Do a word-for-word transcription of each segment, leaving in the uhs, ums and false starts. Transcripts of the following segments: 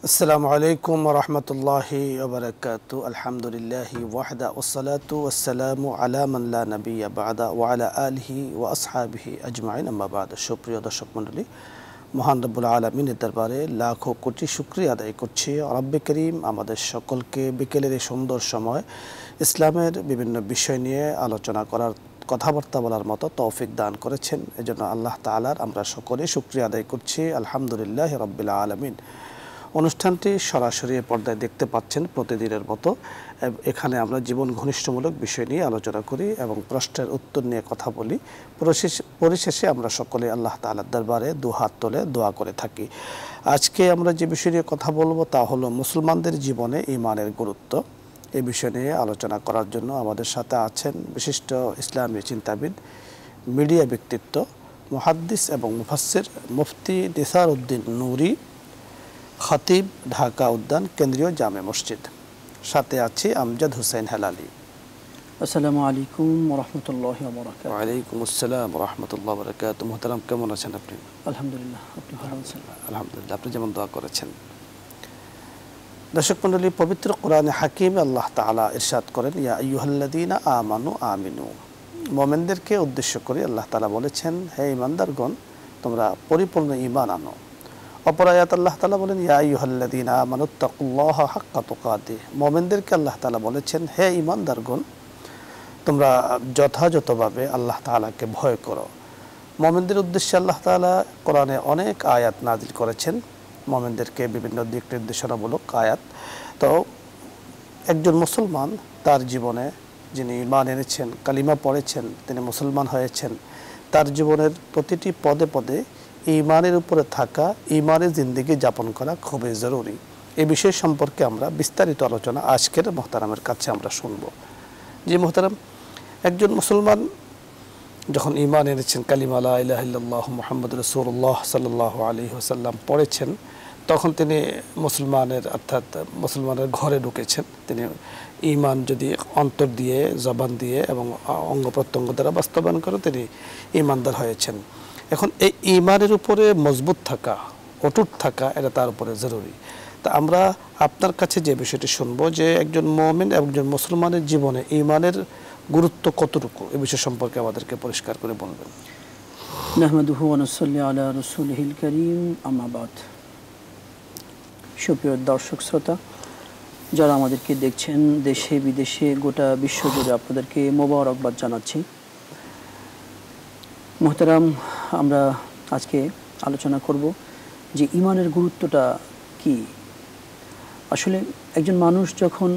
আসসালামু আলাইকুম ওয়া রাহমাতুল্লাহি ওয়া বারাকাতুহু আলহামদুলিল্লাহি ওয়াহদা ওয়াসসালাতু ওয়াসসালামু আলা মান লা নাবিয়্যা বা'দা ওয়া আলা আলিহি ওয়া আসহাবিহি আজমাইন আম্মা বা'দ। সুপ্রিয় দর্শক মণ্ডলী, মহান রব্বুল আলামিনের দরবারে লাখো কোটি শুকরিয়া আদায় করছি। রব্বে করিম আমাদের সকলকে বিকেলের এই সুন্দর সময় ইসলামের বিভিন্ন বিষয় নিয়ে আলোচনা করার, কথাবার্তা বলার মতো তৌফিক দান করেছেন। এজন্য আল্লাহ তাআলার আমরা সকলে শুকরিয়া আদায় করছি। আলহামদুলিল্লাহি রাব্বিল আলামিন। অনুষ্ঠানটি সরাসরি পর্দায় দেখতে পাচ্ছেন প্রতিদিনের মতো। এখানে আমরা জীবন ঘনিষ্ঠমূলক বিষয় নিয়ে আলোচনা করি এবং প্রশ্নের উত্তর নিয়ে কথা বলি। পরিশেষে আমরা সকলে আল্লাহ তাআলার দরবারে দুহাত তুলে দোয়া করে থাকি। আজকে আমরা যে বিষয় নিয়ে কথা বলবো তা হলো মুসলমানদের জীবনে ঈমানের গুরুত্ব। এই বিষয় নিয়ে আলোচনা করার জন্য আমাদের সাথে আছেন বিশিষ্ট ইসলামী চিন্তাবিদ, মিডিয়া ব্যক্তিত্ব, মুহাদ্দিস এবং মুফাসসির মুফতি নিসার উদ্দিন নূরি, খতিব, ঢাকা উদ্যান কেন্দ্রীয় জামে মসজিদ। সাথে আছি আমজাদ হোসেন হেলালি। আসসালামু আলাইকুম ওয়া রাহমাতুল্লাহি ওয়া বারাকাতুহু। ওয়া আলাইকুম আসসালাম ওয়া রাহমাতুল্লাহি ওয়া বারাকাতুহু। মুহতারাম, কেমন আছেন আপনি? আলহামদুলিল্লাহ, আপনি ভালো আছেন? আলহামদুলিল্লাহ, আপনি যেমন দোয়া করেছেন। দর্শক মণ্ডলী, পবিত্র কোরআনে হাকিমে আল্লাহ তাআলা ইরশাদ করেন, ইয়া আইয়ুহাল্লাযীনা আমানু আমিনু। মুমিনদেরকে উদ্দেশ্য করে আল্লাহ তাআলা বলেছেন, হে ঈমানদারগণ, তোমরা পরিপূর্ণ ঈমান আনো। অপর আয়াত আল্লাহ তাআলা বলেন, ইয়া আইয়ুহাল্লাযীনা আমানুত্তাকুল্লাহা হাক্কা তুকাতিহি। মুমিনদেরকে আল্লাহ তাআলা বলেছেন, হে ঈমানদারগণ, তোমরা যথাযথভাবে আল্লাহ তাআলাকে ভয় করো। মুমিনদের উদ্দেশ্যে আল্লাহ তাআলা কোরআনে অনেক আয়াত নাজিল করেছেন, মুমিনদেরকে বিভিন্ন দিক নির্দেশনামূলক আয়াত। তো একজন মুসলমান তার জীবনে, যিনি ঈমান এনেছেন, কালিমা পড়েছেন, তিনি মুসলমান হয়েছেন, তার জীবনের প্রতিটি পদে পদে ঈমানের উপরে থাকা, ঈমানের জিন্দেগি যাপন করা খুবই জরুরি। এই বিষয় সম্পর্কে আমরা বিস্তারিত আলোচনা আজকের মুহতারামের কাছে আমরা শুনব। যে মুহতারাম, একজন মুসলমান যখন ঈমান এনেছেন, কালিমা লা ইলাহা ইল্লাল্লাহু মুহাম্মাদুর রাসূলুল্লাহ সাল্লাল্লাহু আলাইহি ওয়াসাল্লাম পড়েছেন, তখন তিনি মুসলমানের অর্থাৎ মুসলমানের ঘরে ঢুকেছেন। তিনি ঈমান যদি অন্তর দিয়ে, জবান দিয়ে এবং অঙ্গ প্রত্যঙ্গ দ্বারা বাস্তবায়ন করে তিনি ঈমানদার হয়েছেন। এখন এই ঈমানের উপরে মজবুত থাকা, অটুট থাকা, এটা তার উপরে জরুরি। তা আমরা আপনার কাছে যে বিষয়টি শুনবো যে একজন মুমিন এবং একজন মুসলমানের জীবনে ঈমানের গুরুত্ব কতটুকু, এই বিষয় সম্পর্কে আমাদেরকে পরিষ্কার করে বলবেন। নাহমাদুহু ওয়া নুসাল্লি আলা রাসূলিহিল কারীম, আম্মা বাদ। সুপ্রিয় দর্শক শ্রোতা, যারা আমাদেরকে দেখছেন দেশে বিদেশে, গোটা বিশ্বজুড়ে, আপনাদেরকে মোবারকবাদ জানাচ্ছি। মুহতারাম, আমরা আজকে আলোচনা করব যে ঈমানের গুরুত্বটা কি। আসলে একজন মানুষ যখন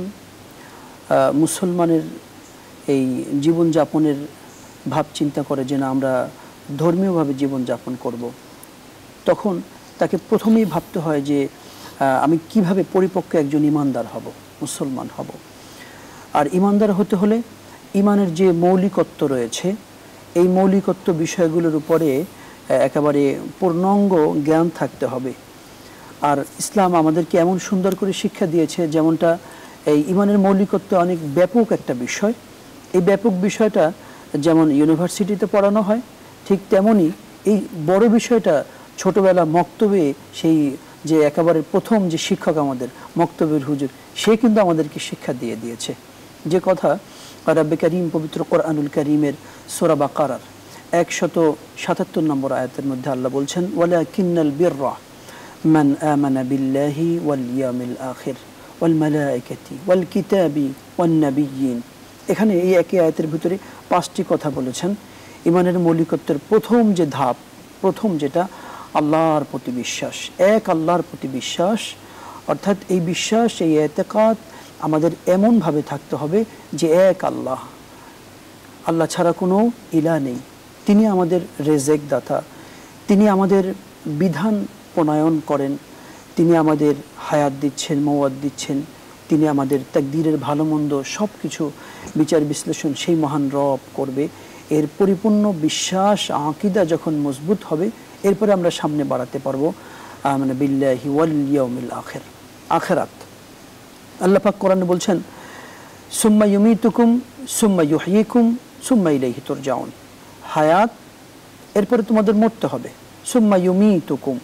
মুসলমানের এই জীবনযাপনের ভাব চিন্তা করে যে না আমরা ধর্মীয়ভাবে জীবনযাপন করব, তখন তাকে প্রথমেই ভাবতে হয় যে আমি কিভাবে পরিপক্ক একজন ঈমানদার হব, মুসলমান হব। আর ঈমানদার হতে হলে ঈমানের যে মৌলিকত্ব রয়েছে, এই মৌলিকত্ব বিষয়গুলোর উপরে একেবারে পূর্ণাঙ্গ জ্ঞান থাকতে হবে। আর ইসলাম আমাদেরকে এমন সুন্দর করে শিক্ষা দিয়েছে, যেমনটা এই ঈমানের মৌলিকত্ব অনেক ব্যাপক একটা বিষয়। এই ব্যাপক বিষয়টা যেমন ইউনিভার্সিটিতে পড়ানো হয়, ঠিক তেমনই এই বড় বিষয়টা ছোটবেলা মক্তবে, সেই যে একেবারে প্রথম যে শিক্ষক আমাদের মক্তবের হুজুর, সে কিন্তু আমাদেরকে শিক্ষা দিয়ে দিয়েছে। যে কথা রব্বে কারীম পবিত্র কোরআনুল কারীমের সূরা বাকারার একশত সাতাত্তর নম্বর আয়াতের মধ্যে আল্লাহ বলছেন, ওয়ালাকিন্নাল বিররা মান আমানা বিল্লাহি ওয়াল ইয়াউমিল আখির ওয়াল মালায়েকাতি ওয়াল কিতাবি ওয়ান নাবিয়্যিন। এখানে এই একই আয়াতের ভিতরে পাঁচটি কথা বলেছেন। ঈমানের মৌলিকত্বের প্রথম যে ধাপ, প্রথম যেটা আল্লাহর প্রতি বিশ্বাস, এক আল্লাহর প্রতি বিশ্বাস। অর্থাৎ এই বিশ্বাস, এই এতেকাদ আমাদের এমনভাবে থাকতে হবে যে এক আল্লাহ, আল্লাহ ছাড়া কোনো ইলাহ নেই। তিনি আমাদের রেজেক দাতা, তিনি আমাদের বিধান প্রণয়ন করেন, তিনি আমাদের হায়াত দিচ্ছেন, মওয়াত দিচ্ছেন, তিনি আমাদের তাকদীরের ভালো মন্দ সব কিছু বিচার বিশ্লেষণ সেই মহান রব করবে। এর পরিপূর্ণ বিশ্বাস, আকীদা যখন মজবুত হবে, এরপরে আমরা সামনে বাড়াতে পারবো মানে বিল্লাহি ওয়াল ইয়াউমিল আখির, আখিরাত। আল্লাহ পাক কোরআনে বলছেন, সুম্মা ইউমীতুকুম সুম্মা ইউহয়িকুম সুম্মা ইলাইহি তুরজাউন। হায়াত, এরপরে তোমাদের মরতে হবে। সুম্মা ইউমীতুকুম,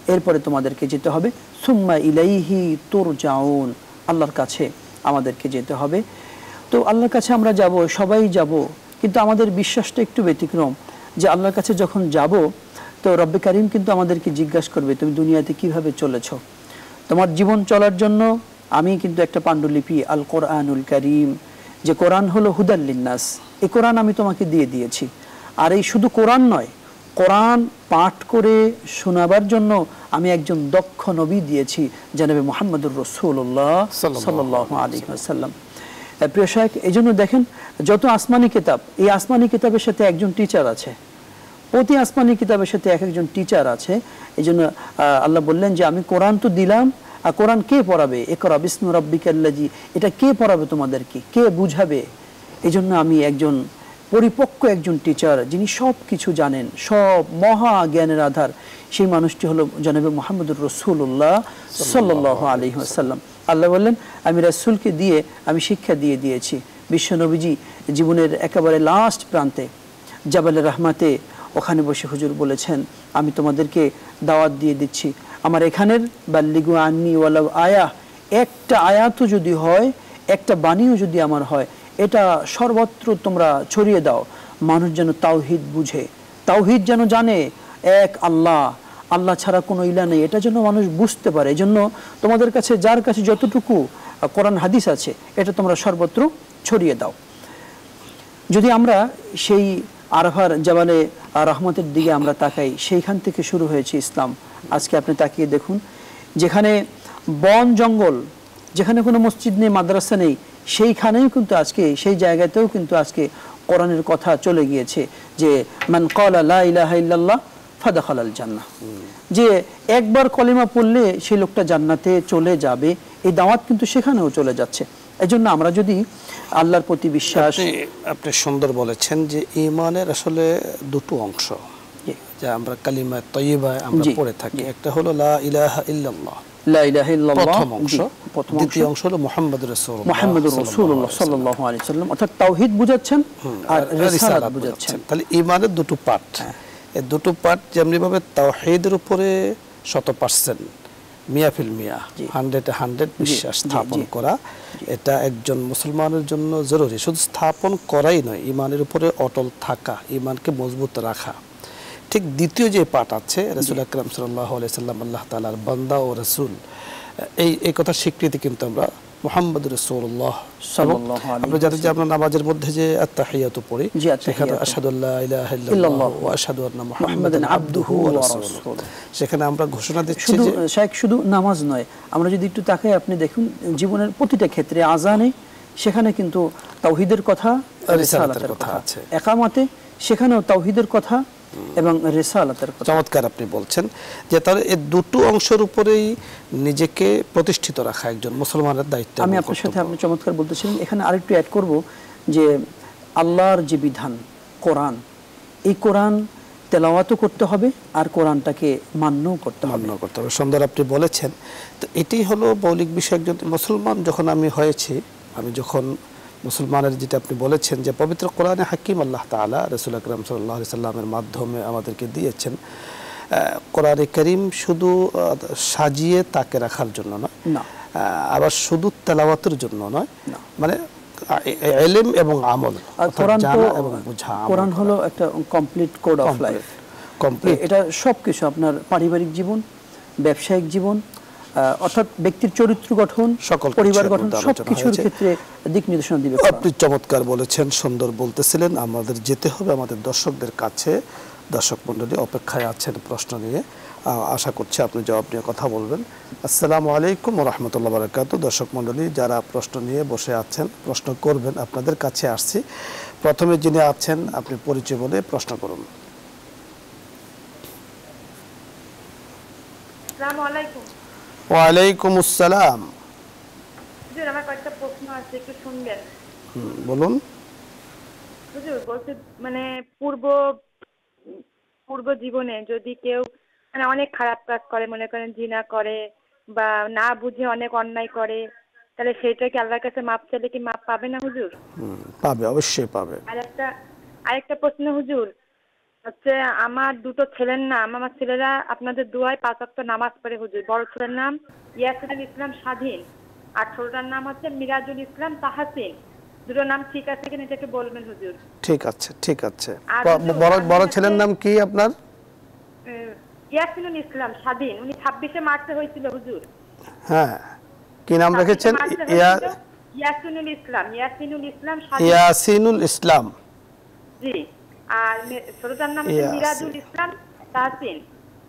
এরপরে তোমাদেরকে যেতে হবে সুম্মা ইলাইহি তুরজাউন, আল্লাহর কাছে আমাদেরকে যেতে হবে। তো আল্লাহর কাছে আমরা যাব, সবাই যাব, কিন্তু আমাদের বিশ্বাসটা একটু ব্যতিক্রম যে আল্লাহর কাছে যখন যাব তো রব্বে কারিম কিন্তু আমাদেরকে জিজ্ঞাসা করবে তুমি দুনিয়াতে কিভাবে চলেছ। তোমার জীবন চলার জন্য আমি কিন্তু একটা পাণ্ডুলিপি আল কোরআনুল কারীম, যে কোরআন হলো হুদাল লিন্নাস, এই কোরআন আমি তোমাকে দিয়ে দিয়েছি। আর এই শুধু কোরআন নয়, কোরআন পাঠ করে শোনাবার জন্য আমি একজন দক্ষ নবী দিয়েছি, জনাবে মুহাম্মদুর রাসূলুল্লাহ সাল্লাল্লাহু আলাইহি ওয়াসাল্লাম। প্রিয় শাইখ, এই জন্য দেখেন যত আসমানি কিতাব, এই আসমানি কিতাবের সাথে একজন টিচার আছে, প্রতি আসমানি কিতাবের সাথে এক একজন টিচার আছে। এই জন্য আল্লাহ বললেন যে আমি কোরআন তো দিলাম, আর কোরআন কে পড়াবে, ইকরা বিসমি রাব্বিকাল্লাযী, এটা কে পড়াবে তোমাদেরকে, কে বুঝাবে। এই জন্য আমি একজন পরিপক্ক একজন টিচার, যিনি সব কিছু জানেন, সব মহা জ্ঞানের আধার, সেই মানুষটি হলো জনাবে মুহাম্মদুর রাসূলুল্লাহ সাল্লাল্লাহু আলাইহি ওয়াসাল্লাম। আল্লাহ বললেন আমি রাসূলকে দিয়ে আমি শিক্ষা দিয়ে দিয়েছি। বিশ্ব নবীজি জীবনের একেবারে লাস্ট প্রান্তে জাবালে রহমাতে ওখানে বসে হুজুর বলেছেন আমি তোমাদেরকে দাওয়াত দিয়ে দিচ্ছি, আমার এখানের বাল্লিগু আন্নি ওয়ালাউ আয়া, একটা আয়াতও যদি হয়, একটা বাণীও যদি আমার হয়, এটা সর্বত্র তোমরা ছড়িয়ে দাও, মানুষ যেন তাওহীদ বুঝে, তাওহীদ যেন জানে এক আল্লাহ, আল্লাহ ছাড়া কোনো ইলা নেই, এটা যেন মানুষ বুঝতে পারে। এই জন্য তোমাদের কাছে যার কাছে যতটুকু কোরআন হাদিস আছে এটা তোমরা সর্বত্র ছড়িয়ে দাও। যদি আমরা সেই আরাফার জাবালে রহমতের দিকে আমরা তাকাই, সেইখান থেকে শুরু হয়েছে ইসলাম। আজকে আপনি তাকিয়ে দেখুন, যেখানে বন জঙ্গল, যেখানে কোনো মসজিদ নেই, মাদ্রাসা নেই, সেইখানেও কিন্তু আজকে, সেই জায়গাতেও কিন্তু আজকে কোরআনের কথা চলে গিয়েছে যে মান ক্বালা লা ইলাহা ইল্লাল্লাহ ফাদাখালাল জান্নাহ, যে একবার কলিমা পড়লে সেই লোকটা জান্নাতে চলে যাবে। এই দাওয়াত কিন্তু সেখানেও চলে যাচ্ছে। এজন্য আমরা যদি আল্লাহর প্রতি বিশ্বাস, আপনি সুন্দর বলেছেন যে ঈমানের আসলে দুটো অংশ, যা আমরা কালিমা তাইয়্যিবা আমরা পড়ে থাকি, একটা হলো লা ইলাহা ইল্লাল্লাহ, লা ইলাহা ইল্লাল্লাহ প্রথম অংশ, দ্বিতীয় অংশ হলো মুহাম্মদুর রাসূলুল্লাহ মুহাম্মদুর রাসূলুল্লাহ সাল্লাল্লাহু আলাইহি ওয়াসাল্লাম, অর্থাৎ তাওহীদ বুঝাচ্ছেন আর রিসালাত বুঝাচ্ছেন। তাহলে ঈমানের দুটো পার্ট, এই দুটো পার্ট যেমনি ভাবে তাওহীদের উপরে শত পার্সেন্ট মিয়া ফিল মিয়া, হান্ড্রেডে হান্ড্রেড বিশ্বাস স্থাপন করা, এটা একজন মুসলমানের জন্য জরুরি। শুধু স্থাপন করাই নয়, ঈমানের উপরে অটল থাকা, ঈমানকে মজবুত রাখা। ঠিক দ্বিতীয় যে পাঠ আছে, রাসূল আকরাম সাল্লাল্লাহু আলাইহি সাল্লাম আল্লাহ তাআলার বান্দা ও রাসূল, এই এই কথা স্বীকৃতি কিন্তু আমরা মুহাম্মদুর রাসূলুল্লাহ সাল্লাল্লাহু আলাইহি, আমরা জানি যে আমরা নামাজের মধ্যে যে আত-তাহিয়াতু পড়ি, সেখানে আশহাদু আল্লা ইলাহা ইল্লাল্লাহ ওয়া আশহাদু আন্না মুহাম্মাদান আবদুহু ওয়া রাসূলুহু, সেখানে আমরা ঘোষণা দিচ্ছি যে শাইখ শুধু নামাজ নয়, আমরা যদি একটু তাকাই আপনি দেখুন জীবনের প্রতিটা ক্ষেত্রে, আযানে সেখানে কিন্তু তাওহীদের কথা, রিসালাতের কথা আছে, ইকামাতে সেখানেও তাওহীদের কথা এবং রিসালাতের কথা। চমৎকার আপনি বলছেন যে তার এই দুটো অংশের উপরেই নিজেকে প্রতিষ্ঠিত রাখা একজন মুসলমানের দায়িত্ব। আমি আপনার সাথে আপনি চমৎকার বলতেছিলেন, এখানে আরেকটু অ্যাড করব যে আল্লাহর যে বিধান কোরআন, এই কোরআন তেলাওয়াতও করতে হবে আর কোরআনটাকে মান্যও করতে হবে, মান্য করতে হবে। সুন্দর আপনি বলেছেন। তো এটাই হলো মৌলিক বিষয়। একজন মুসলমান যখন আমি হয়েছি, আমি যখন মুসলমানের যেটা আপনি বলেছেন যে পবিত্র কোরআনে হাকিম আল্লাহ তাআলা রাসূল আকরাম সাল্লাল্লাহু আলাইহি সাল্লামের মাধ্যমে আমাদেরকে দিয়েছেন। কোরআনে কারীম শুধু সাজিয়ে তাকে রাখার জন্য নয়, আবার শুধু তেলাওয়াতের জন্য নয়, মানে ইলম এবং আমল, কোরআন জানা এবং বোঝা। কোরআন হলো একটা complete code of life, complete. এটা সবকিছু আপনার পারিবারিক জীবন, ব্যবসায়িক জীবন, অর্থাৎ ব্যক্তির চরিত্র গঠন, সকল পরিবার গঠন, সবকিছুর ক্ষেত্রে দিক নির্দেশনা দিবে। আপনি চমৎকার বলেছেন, সুন্দর বলতেছিলেন। আমাদের যেতে হবে আমাদের দর্শকদের কাছে। দর্শক মণ্ডলী অপেক্ষায় আছেন প্রশ্ন নিয়ে, আশা করছি আপনি জবাব নিয়ে কথা বলবেন। আসসালামু আলাইকুম ওয়া রাহমাতুল্লাহি ওয়া বারাকাতুহু। দর্শক মণ্ডলী যারা প্রশ্ন নিয়ে বসে আছেন, প্রশ্ন করবেন, আপনাদের কাছে আসছি। প্রথমে যিনি আছেন আপনি পরিচয় বলে প্রশ্ন করুন। আসসালামু আলাইকুম। ওয়ালাইকুম আসসালাম। হুজুর আমার কয়েকটা প্রশ্ন আছে, একটু শুনবেন। হুম, বলুন। হুজুর বলতে মানে পূর্ব পূর্ব জীবনে যদি কেউ মানে অনেক খারাপ কাজ করে, মনে করেন জিনা করে বা না বুঝে অনেক অন্যায় করে, তাহলে সেটা কি আল্লাহর কাছে মাপ চাইলে কি মাপ পাবে না হুজুর? হুম, পাবে, অবশ্যই পাবে। আর একটা আরেকটা প্রশ্ন হুজুর, হচ্ছে আমার দুটো ছেলের নাম, আমার ছেলেরা আপনাদের দোয়ায় পাঁচ ওয়াক্ত নামাজ পড়ে হুজুর। বড় ছেলের নাম ইয়াসিনুল ইসলাম স্বাধীন, আর ছোটটার নাম হচ্ছে মিরাজুল ইসলাম তাহাসিন। দুটো নাম ঠিক আছে কিনা এটা একটু বলবেন হুজুর। ঠিক আছে, ঠিক আছে। আর ব- হুজুর, বড় আমি বড় হচ্ছে, ছেলের নাম কি আপনার? উম, ইয়াসিনুল ইসলাম স্বাধীন, উনি ছাব্বিশে মার্চে হয়েছিল হুজুর। হ্যাঁ, কি নাম ছাব্বিশে রেখেছেন? মার্চে ইয়া হয়েছিল ইয়াসিনুল ইসলাম, ইয়াসিনুল ইসলাম স্বাধীন। ইয়াসিনুল ইসলাম। জি। আর মে- ছোটটার নাম হচ্ছে ইয়াসিন মিরাজুল ইসলাম তাহসিন।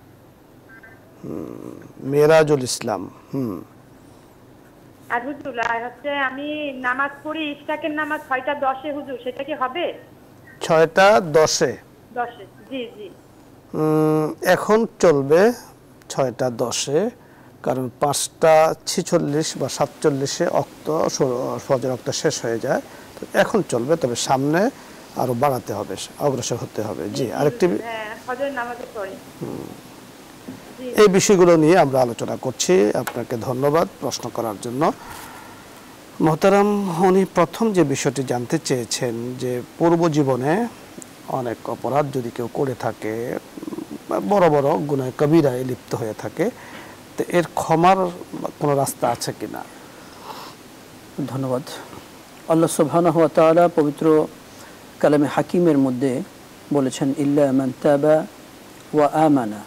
মিরাজুল ইসলাম। হুম। আর হুজুর, আর হচ্ছে আমি নামাজ পড়ি ইশরাকের নামাজ ছয়টা দশে হুজুর, সেটা কি হবে? ছয়টা দশে? দশে, জি জি। উম, এখন চলবে ছয়টা দশে, কারণ পাঁচটা ছিচল্লিশ বা সাতচল্লিশে অক্ত স- ফজর অক্ত শেষ হয়ে যায়। তো এখন চলবে, তবে সামনে আরো বাড়াতে হবে, অগ্রসর হতে হবে। জি, আরেকটি হ্যাঁ, ফজরের নামাজে পড়ি। জি এই বিষয়গুলো নিয়ে আমরা আলোচনা করছি। আপনাকে ধন্যবাদ প্রশ্ন করার জন্য। মোহতারাম, উনি প্রথম যে বিষয়টি জানতে চেয়েছেন যে পূর্ব জীবনে অনেক অপরাধ যদি কেউ করে থাকে, বা বড় বড় গুনাহ কবিরায় লিপ্ত হয়ে থাকে, তো এর ক্ষমার কোনো রাস্তা আছে কিনা? ধন্যবাদ। আল্লাহ সুবহানাহু ওয়া তাআলা পবিত্র কালামে হাকিমের মধ্যে বলেছেন, ইল্লা মান তাবা ওয়া আমানা।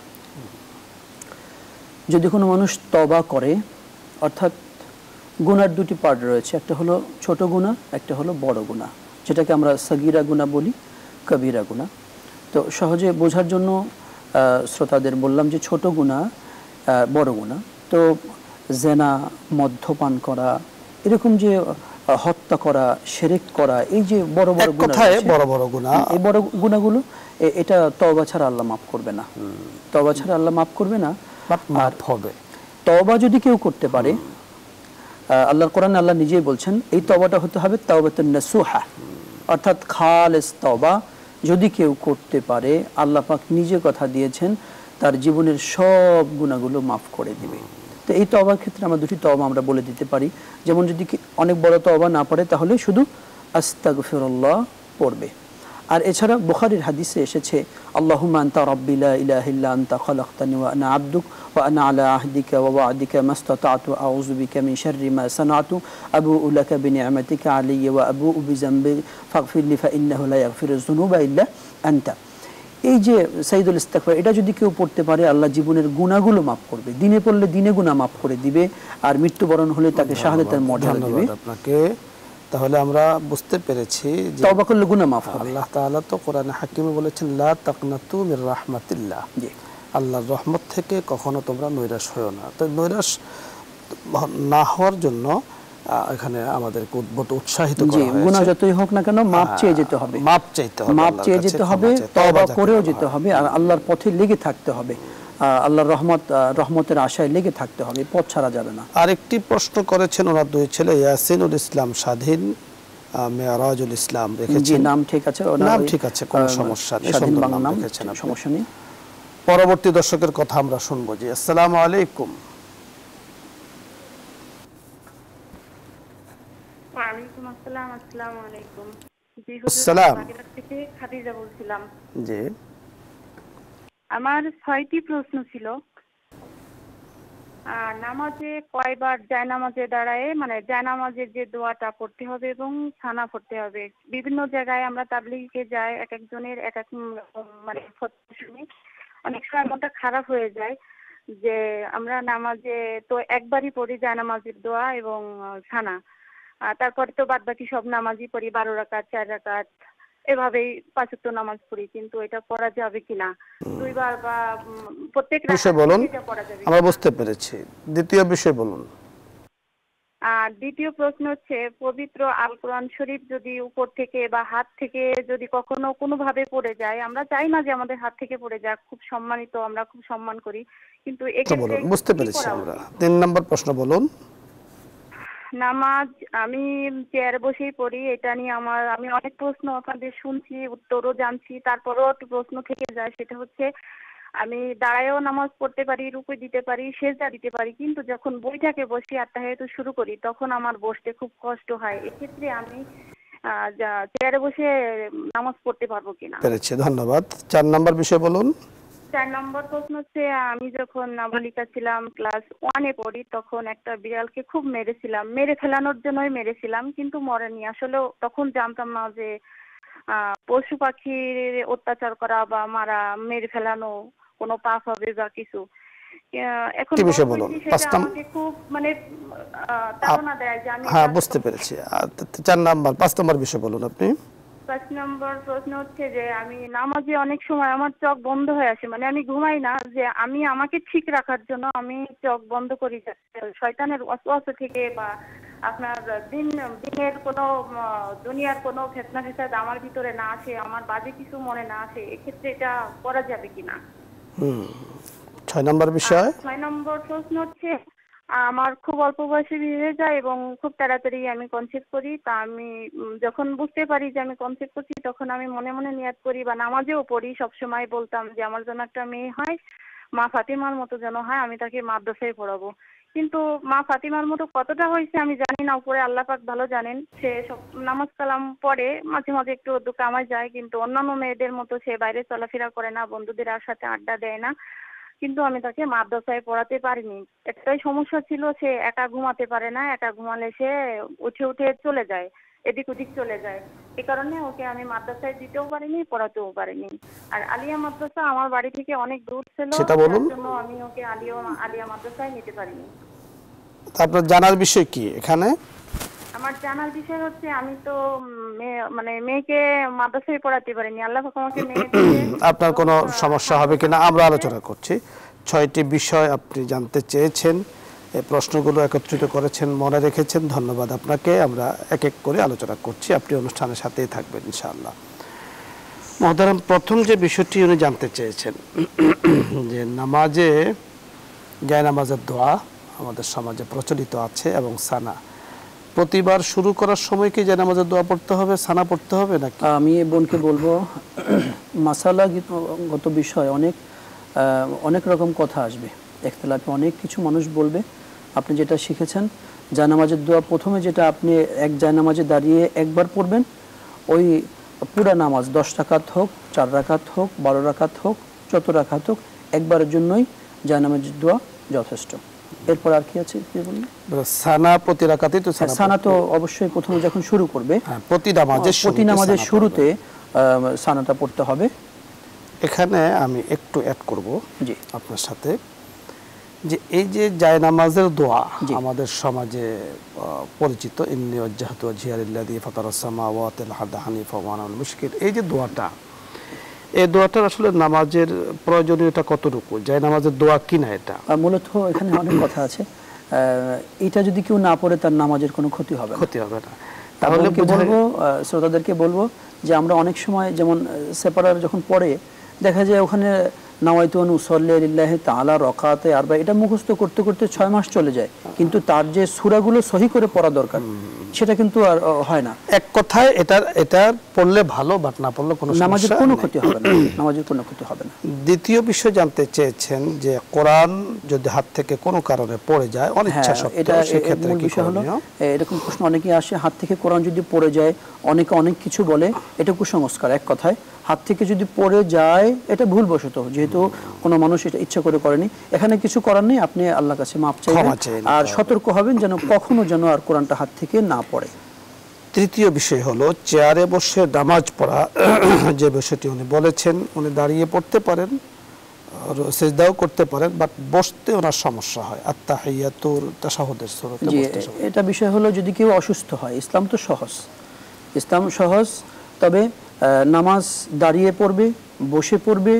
যদি কোনো মানুষ তওবা করে, অর্থাৎ গুনার দুটি পার্ট রয়েছে, একটা হলো ছোট গুনাহ, একটা হলো বড় গুনাহ, যেটাকে আমরা সগীরা গুনাহ বলি, কবিরা গুনাহ। তো সহজে বোঝার জন্য আহ, শ্রোতাদের বললাম যে ছোট গুনাহ, আহ, বড় গুনাহ। তো জেনা, মদ্যপান করা, এরকম যে আহ, হত্যা করা, শিরক করা, এই যে বড় বড় এক গুনাহ কথায় রয়েছে, বড় বড় গুনাহ, এই বড় গুনাহগুলো এ- এটা তওবা ছাড়া আল্লাহ মাফ করবে না। তওবা ছাড়া আল্লাহ মাফ করবে না। বাট মাফ হবে। তওবা যদি কেউ করতে পারে, আহ, আল্লাহর কোরআনে আল্লাহ নিজেই বলছেন এই তওবাটা হতে হবে তাওবাতুন নাসুহা, অর্থাৎ খালেস তওবা যদি কেউ করতে পারে, আল্লাহ পাক নিজে কথা দিয়েছেন তার জীবনের সব গুনাহগুলো মাফ করে দিবে। তো এই তওবার ক্ষেত্রে আমরা দুটি তওবা আমরা বলে দিতে পারি। যেমন যদি কি অনেক বড় তওবা না পারে, তাহলে শুধু আস্তাগফিরুল্লাহ পড়বে। আর এছাড়া বুখারীর হাদিসে এসেছে, আল্লাহুম্মা আনতা রাব্বি লা ইলাহা ইল্লা আনতা খালাকতানি ওয়া আনা আবদুক ওয়া আনা আলা আহদিকা ওয়া ওয়া'দিকা মাস্তাতা'তু আউযু বিকা মিন শাররি মা সানা'তু আবু'ু লাকা বিনি'মাতিকা আলাইয়া ওয়া আবু'ু বিযামবি ফাগফিরলি ফাইন্নাহু লা ইয়াগফিরুয যুনুবা ইল্লা আনতা। এই যে সাইয়্যিদুল ইস্তিগফার, এটা যদি কেউ পড়তে পারে, আল্লাহ জীবনের গুনাহগুলো মাফ করবে। দিনে পড়লে দিনে গুনাহ মাফ করে দিবে, আর মৃত্যুবরণ হলে তাকে শাহাদাতের মর্যাদা দিবে। ধন্যবাদ আপনাকে। তাহলে আমরা বুঝতে পেরেছি যে তওবা করলে গুনাহ মাফ হবে। আল্লাহ তাআলা তো কোরআনে হাকিমে বলেছেন, লা তাকনাতু মির রাহমাতিল্লাহ, জি। আল্লাহর রহমত থেকে কখনো তোমরা নৈরাশ হয়ো না। তো নৈরাশ না হওয়ার জন্য আহ, এখানে আমাদেরকে উদ্বুদ্ধ উৎসাহিত জি, করা হয়েছে। গুনাহ যতই হোক না কেন মাপ চেয়ে যেতে হবে, মাপ চাইতে হবে, মাপ আল্লাহর চেয়ে কাছে যেতে ক্ষমা হবে, চাইতে হবে, তওবা যাকে করেও বলা যেতে হয়। হবে, আর আল্লাহর পথে লেগে থাকতে হবে, আহ, আল্লাহর রহমত আহ, রহমতের আশায় লেগে থাকতে হবে, পথ ছাড়া যাবে না। আরেকটি প্রশ্ন করেছেন ওনার দুই ছেলে, ইয়াসিনুল ইসলাম স্বাধীন, আহ, মেরাজুল ইসলাম জি, রেখেছেন। নাম ঠিক আছে, ওনার নাম ওই, ঠিক আছে, কোনো আহ, সমস্যা নেই, স্বাধীন সুন্দর বাংলা নাম নাম, রেখেছেন আপনি। সমস্যা নেই। পরবর্তী দর্শকের কথা আমরা শুনবো। জি, আসসালামু আলাইকুম। ওয়ালাইকুম আসসালাম। আসসালামু আলাইকুম। জি হুজুর, আমি আসসালাম। বাগেরহাট থেকে খাদিজা বলছিলাম। জি, আমার ছয়টি প্রশ্ন ছিল। আর নামাজে কয়বার জায়নামাজে দাঁড়ায়, মানে জায়নামাজের যে দোয়াটা পড়তে হবে এবং ছানা পড়তে হবে। বিভিন্ন জায়গায় আমরা তাবলিগে যাই, এক একজনের এক এক উম মানে ফতোয়া শুনি। অনেক সময় মনটা খারাপ হয়ে যায় যে আমরা নামাজে তো একবারই পড়ি জায়নামাজের দোয়া এবং আহ, ছানা। আর তারপরে তো বাদ বাকি সব নামাজই পড়ি, বারো রাকাত, চার রাকাত, এভাবেই পাঁচ ওয়াক্ত নামাজ পড়ি। কিন্তু এটা পড়া যাবে কিনা, দুইবার বা উম, প্রত্যেক বিষয় রাকাত বলুন, শেষে এটা পড়া যাবে আমরা কিনা। বুঝতে পেরেছি। দ্বিতীয় বিষয় বলুন। আর দ্বিতীয় প্রশ্ন হচ্ছে, পবিত্র আল কোরআন শরীফ যদি উপর থেকে বা হাত থেকে যদি কখনো কোনোভাবে পড়ে যায়, আমরা চাই না যে আমাদের হাত থেকে পড়ে যাক, খুব সম্মানিত, আমরা খুব সম্মান করি, কিন্তু তো এক্ষেত্রে বলুন, বুঝতে কি পেরেছি করা আমরা। উচিত? তিন নম্বর প্রশ্ন বলুন। নামাজ আমি চেয়ারে বসেই পড়ি, এটা নিয়ে আমার আমি অনেক প্রশ্ন আপনাদের শুনছি, উত্তরও জানছি, তারপরেও একটু প্রশ্ন থেকে যায়। সেটা হচ্ছে, আমি দাঁড়ায়ও নামাজ পড়তে পারি, রুকু দিতে পারি, সেজদা দিতে পারি, কিন্তু যখন বইটাকে বসি আত্তাহিয়াতু শুরু করি, তখন আমার বসতে খুব কষ্ট হয়। এক্ষেত্রে আমি চেয়ারে বসে নামাজ পড়তে পারবো কিনা। পেরেছি, ধন্যবাদ। চার নাম্বার বিষয় বলুন। চার নম্বর প্রশ্ন হচ্ছে, আমি যখন নাবালিকা ছিলাম, ক্লাস ওয়ানে পড়ি, তখন একটা বিড়ালকে খুব মেরেছিলাম, মেরে ফেলানোর জন্যই মেরেছিলাম, কিন্তু মরেনি। আসলে তখন জানতাম না যে পশু পাখির অত্যাচার করা বা মারা, মেরে ফেলানো কোনো পাপ হবে বা কিছু। এখন আমাকে খুব মানে তাড়না দেয় যে আমি। হ্যাঁ, বুঝতে পেরেছি। চার নাম্বার পাঁচ নম্বর বিষয় বলুন আপনি। পাঁচ নম্বর প্রশ্ন হচ্ছে যে, আমি নামাজে অনেক সময় আমার চোখ বন্ধ হয়ে আসে, মানে আমি ঘুমাই না, যে আমি আমাকে ঠিক রাখার জন্য আমি চোখ বন্ধ করি, শয়তানের ওয়াসওয়াসা থেকে বা আপনার দিন দিনের কোনো দুনিয়ার কোনো ফিতনা ফিসাদ আমার ভিতরে না আসে, আমার বাজে কিছু মনে না আসে, এক্ষেত্রে এটা করা যাবে কিনা। হুম ছয় নম্বর বিষয়। ছয় নম্বর প্রশ্ন হচ্ছে, আমার খুব অল্প বয়সে বিয়ে হয়ে যায় এবং খুব তাড়াতাড়ি আমি কনসিভ করি। তা আমি যখন বুঝতে পারি যে আমি কনসিভ করছি, তখন আমি মনে মনে নিয়াত করি বা নামাজেও পড়ি, সবসময় বলতাম যে আমার জন্য একটা মেয়ে হয়, মা ফাতিমার মতো যেন হয়, আমি তাকে মাদ্রাসায় পড়াবো। কিন্তু মা ফাতিমার মতো কতটা হয়েছে আমি জানি না, উপরে আল্লাহ পাক ভালো জানেন। সে সব নামাজ কালাম পড়ে, মাঝে মাঝে একটু একটু কামায় যায়, কিন্তু অন্যান্য মেয়েদের মতো সে বাইরে চলাফেরা করে না, বন্ধুদের সাথে আড্ডা দেয় না। কিন্তু আমি তাকে মাদ্রাসায় পড়াতে পারিনি। একটাই সমস্যা ছিল, সে একা ঘুমাতে পারে না, একা ঘুমালে সে উঠে উঠে চলে যায়, এদিক ওদিক চলে যায়। এই কারণে ওকে আমি মাদ্রাসায় দিতেও পারিনি, পড়াতেও পারিনি। আর আলিয়া মাদ্রাসা আমার বাড়ি থেকে অনেক দূর ছিল, তার জন্য আমি ওকে আলিয়া আলিয়া মাদ্রাসায় নিতে পারিনি। আপনার জানার বিষয় কি এখানে? আমার জানার বিষয় হচ্ছে, আমি তো মানে মেয়েকে মাদ্রাসায় পড়াতে পারিনি, আল্লাহ পাক আমাকে মেয়ে দিয়েছে। আপনার কোনো সমস্যা হবে কিনা আমরা আলোচনা করছি। ছয়টি বিষয় আপনি জানতে চেয়েছেন, এই প্রশ্নগুলো একত্রিত করেছেন, মনে রেখেছেন, ধন্যবাদ আপনাকে। আমরা এক এক করে আলোচনা করছি, আপনি অনুষ্ঠানের সাথেই থাকবেন ইনশাআল্লাহ। মহতারাম, প্রথম যে বিষয়টি উনি জানতে চেয়েছেন যে নামাজে গায়ে নামাজের দোয়া আমাদের সমাজে প্রচলিত আছে এবং সানা, প্রতিবার শুরু করার সময় কি যে নামাজের দোয়া পড়তে হবে, সানা পড়তে হবে নাকি? আমি বোনকে বলবো, মাসালাগত বিষয় অনেক অনেক রকম কথা আসবে, ইখতিলাফে অনেক কিছু মানুষ বলবে। আপনি যেটা শিখেছেন জায়নামাজের দোয়া, প্রথমে যেটা আপনি এক জায়নামাজে দাঁড়িয়ে একবার পড়বেন, ওই পুরা নামাজ দশ রাকাত হোক, চার রাকাত হোক, বারো রাকাত হোক, যত রাকাত হোক, একবারের জন্যই জায়নামাজের দোয়া যথেষ্ট। এরপর আর কি আছে সানা? প্রতি রাকাতে তো সানা তো অবশ্যই প্রথমে যখন শুরু করবে, প্রতি নামাজের প্রতি নামাজের শুরুতে সানাটা পড়তে হবে। এখানে আমি একটু অ্যাড করব জি আপনার সাথে, যে এই যে জায়নামাজের দোয়া আমাদের সমাজে পরিচিত, ইন্নী ওয়াজ্জাহতু ওয়াজহিয়া লিল্লাযী ফাতারাস সামাওয়াতি ওয়াল আরদা হানিফা ওয়া আনা মিনাল মুশরিকিন, এই যে দোয়াটা, এই দোয়াটার আসলে নামাজের প্রয়োজনীয়তা কতটুকু? জায়নামাজের দোয়া কিনা এটা? মূলত এখানে অনেক কথা আছে। এটা যদি কেউ না পড়ে তার নামাজের কোনো ক্ষতি হবে ক্ষতি হবে না। তাহলে বলবো, শ্রোতাদেরকে বলবো যে আমরা অনেক সময় যেমন সেপারার যখন পড়ে দেখা যায় ওখানে নাওয়াইতু আন উসাল্লি লিল্লাহি তাআলা রাকাতে আরবা, এটা মুখস্থ করতে করতে ছয় মাস চলে যায়, কিন্তু তার যে সূরাগুলো সহি করে পড়া দরকার সেটা কিন্তু আর হয় না। এক কথায় এটা এটা পড়লে ভালো, বাট না পড়লে কোনো নামাজের কোনো ক্ষতি হবে না, নামাজের কোনো ক্ষতি হবে না। দ্বিতীয় বিষয় জানতে চেয়েছেন যে কোরআন যদি হাত থেকে কোনো কারণে পড়ে যায় অনিচ্ছা সত্ত্বেও, সেক্ষেত্রে কি করণীয়? এরকম প্রশ্ন অনেকেই আসে, হাত থেকে কোরআন যদি পড়ে যায়, অনেকে অনেক কিছু বলে, এটা কুসংস্কার। এক কথায় হাত থেকে যদি পড়ে যায় এটা ভুলবশত, যেহেতু কোনো মানুষ এটা ইচ্ছা করে করেনি, এখানে কিছু করার নেই, আপনি আল্লাহর কাছে মাপ চাইবেন আর সতর্ক হবেন যেন কখনো যেন আর কোরআনটা হাত থেকে না পড়ে। তৃতীয় বিষয় হলো চেয়ারে বসে নামাজ পড়া, যে বিষয়টি উনি বলেছেন, উনি দাঁড়িয়ে পড়তে পারেন, সিজদাও করতে পারেন, বাট বসতে ওনার সমস্যা হয়। আত্তাহিয়াতুর তাশাহুদের সূরাতে বসতে সমস্যা। এটা বিষয় হলো যদি কেউ অসুস্থ হয়, ইসলাম তো সহজ, ইসলাম সহজ, তবে নামাজ দাঁড়িয়ে পড়বে, বসে পড়বে,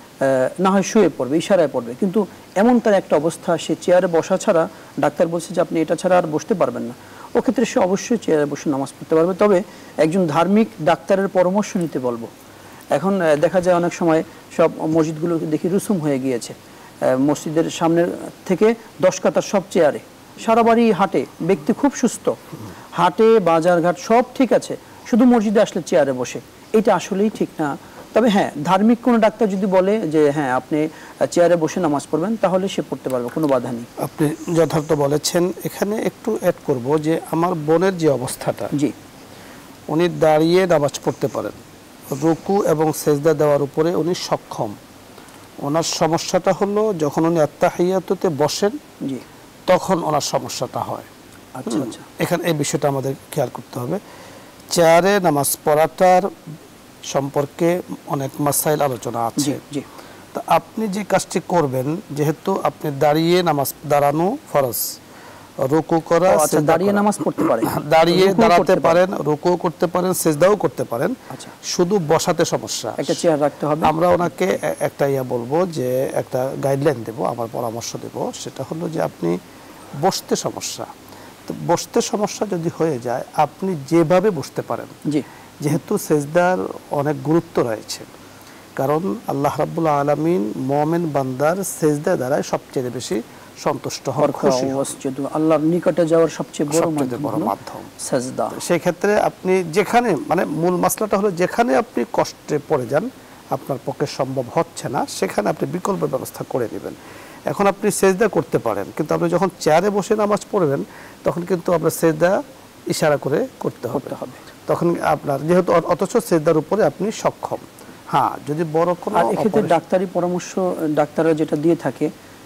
না হয় শুয়ে পড়বে, ইশারায় পড়বে, কিন্তু এমন তার একটা অবস্থা সে চেয়ারে বসা ছাড়া, ডাক্তার বলছে যে আপনি এটা ছাড়া আর বসতে পারবেন না, ও ক্ষেত্রে সে অবশ্যই চেয়ারে বসে নামাজ পড়তে পারবে। তবে একজন ধার্মিক ডাক্তারের পরামর্শ নিতে বলবো। এখন দেখা যায় অনেক সময় সব মসজিদগুলো দেখি রুসুম হয়ে গিয়েছে, মসজিদের সামনের থেকে দশ কাতার সব চেয়ারে, সারা বাড়ি হাঁটে, ব্যক্তি খুব সুস্থ, হাটে বাজার ঘাট সব ঠিক আছে, শুধু মসজিদে আসলে চেয়ারে বসে, এটা আসলেই ঠিক না। তবে হ্যাঁ, ধার্মিক কোনো ডাক্তার যদি বলে যে হ্যাঁ আপনি চেয়ারে বসে নামাজ পড়বেন, তাহলে সে পড়তে পারবে, কোনো বাধা নেই। আপনি যথার্থ বলেছেন। এখানে একটু অ্যাড করব যে আমার বোনের যে অবস্থাটা, জি, উনি দাঁড়িয়ে নামাজ পড়তে পারেন, রুকু এবং সেজদা দেওয়ার উপরে উনি সক্ষম। ওনার সমস্যাটা হলো যখন উনি আত্তাহিয়াতুতে বসেন জি তখন ওনার সমস্যাটা হয়। আচ্ছা আচ্ছা, এখানে এই বিষয়টা আমাদের খেয়াল করতে হবে। চেয়ারে নামাজ পড়াটার সম্পর্কে অনেক মাসাইল আলোচনা আছে। জি তো আপনি যে কাজটি করবেন, যেহেতু আপনি দাঁড়িয়ে নামাজ দাঁড়ানো ফরজ, রুকু করা, আচ্ছা দাঁড়িয়ে নামাজ পড়তে পারে, দাঁড়িয়ে দাঁড়াতে পারেন, রুকু করতে পারেন, সেজদাও করতে পারেন, আচ্ছা শুধু বসাতে সমস্যা। একটা চেয়ার রাখতে হবে। আমরা ওনাকে একটা ইয়া বলবো যে একটা গাইডলাইন দেব, আমার পরামর্শ দেব, সেটা হলো যে আপনি বসতে সমস্যা, তো বসতে সমস্যা যদি হয়ে যায় আপনি যেভাবে বসতে পারেন, জি যেহেতু সেজদার অনেক গুরুত্ব রয়েছে, কারণ আল্লাহ রাব্বুল আলামিন মুমিন বান্দার সেজদা দ্বারা সবচেয়ে বেশি সন্তুষ্ট হন, খুশি হন। আল্লাহর নিকটে যাওয়ার সবচেয়ে বড় মাধ্যম সেজদা। সেই ক্ষেত্রে আপনি যেখানে, মানে মূল মাসলাটা হলো যেখানে আপনি কষ্টে পড়ে যান, আপনার পক্ষে সম্ভব হচ্ছে না, সেখানে আপনি বিকল্প ব্যবস্থা করে নেবেন। এখন আপনি সেজদা করতে পারেন, কিন্তু আপনি যখন চেয়ারে বসে নামাজ পড়বেন তখন কিন্তু আপনার সেজদা ইশারা করে করতে হবে, তখন আপনার যেহেতু অথচ সেজদার উপরে আপনি সক্ষম। হ্যাঁ, যদি বড় কোনো, আর এক্ষেত্রে ডাক্তারি পরামর্শ ডাক্তাররা যেটা দিয়ে থাকে,